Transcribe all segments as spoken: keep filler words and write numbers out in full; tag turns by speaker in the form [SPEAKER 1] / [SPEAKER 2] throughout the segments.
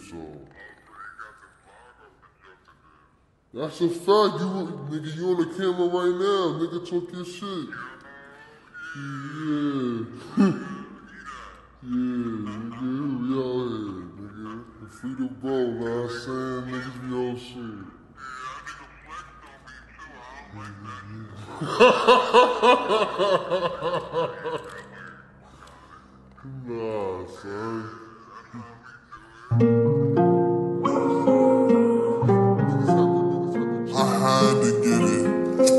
[SPEAKER 1] on. That's a fact. You, nigga, you on the camera right now. Nigga, talk your shit. Yeah. Yeah, nigga, we out here, nigga. Free the bro, know what I'm saying? Niggas be on shit. Nah, son. I had to get it.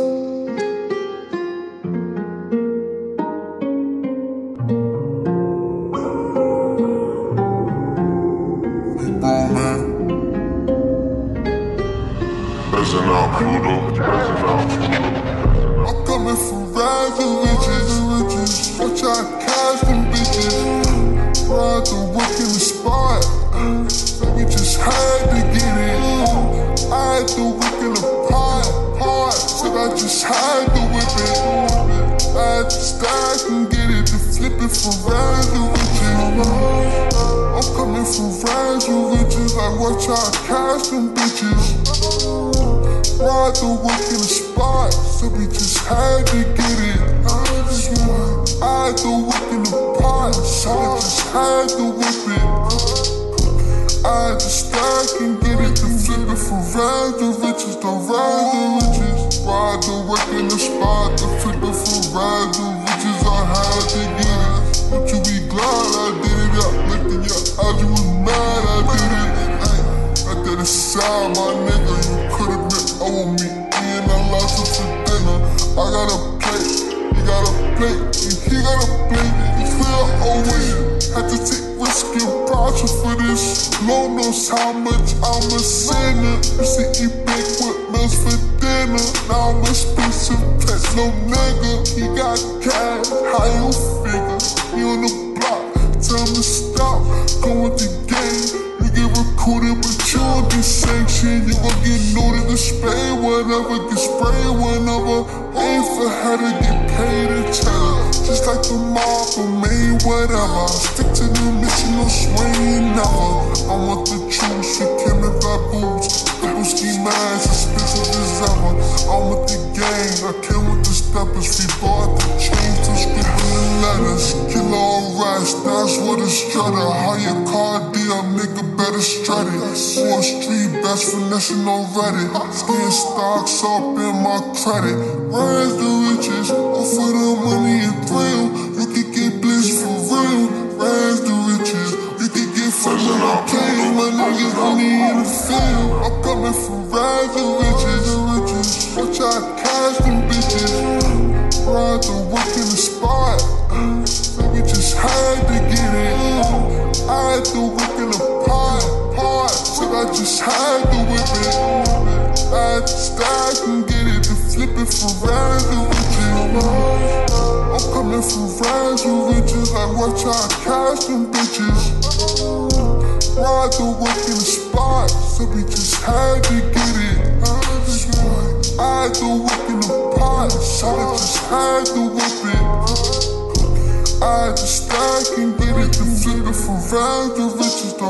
[SPEAKER 1] Present out Pluto, present out Pluto. I'm coming from rags and riches. Watch out, cash them bitches. Ride the work in the spot. So we just had to get it. I had to work in the pot, pot. So I just had to whip it. I had to stack and get it. To flip it from rags and riches. I'm coming from rags and riches. Like watch out, cash them bitches. Ride the work in the spot, so we just had to get it. I had to work in the pot, so I just had to whip it. I had to stack and get it, to flip it from rags to riches, to rags to riches. Ride the work in the spot, to flip it from rags to riches. I had to get it. But you be glad I did it. I looked in your eyes, you was mad I did it. I did it side, my nigga, you could've been owing me, and I lost it for dinner. I got a plate, you got a plate, and he got a plate. You feel always had to take risk and voucher for this. Lord knows how much I'm a sinner. Used to eat big with meals for dinner. Now I'm expensive pet, no nigga. He got cash, how you figure? He on the block, tell him to stop, go with the game. You get recruited, but you don't get sanctioned. You gon' get noted to spray whatever, get sprayed whenever. Aim for her to get paid each other. Just like the mob for me, whatever. Stick to the mission, no swing, never. I want the truth, you came in baboons. Double ski mask, expensive as ever. I'm with the gang, I came with the steppers. We bought the chains to scribbling letters. Killer on rest, that's what it's strutter. How your car deal, nigga better strut it. Four street best finessing on Reddit. Skin stocks up in my credit. Rise the riches, all for the money and thrill. You can get bliss for real. Rise the riches, you can get from the king. My niggas only in the field. I'm coming from rise the riches. Watch out, cash them bitches. Ride the work in the spot. So we just had to get it. I had to work in the pot, pot. So I just had to whip it. I had to stack and get it, to flip it from rags to riches. I'm coming from rags to riches. Like watch out, cash them bitches. Ride the work in the spot, so we just had to get it. I had to work in the pot, so I just had to whip it. I had to stack and get it, to flip it from rags to riches.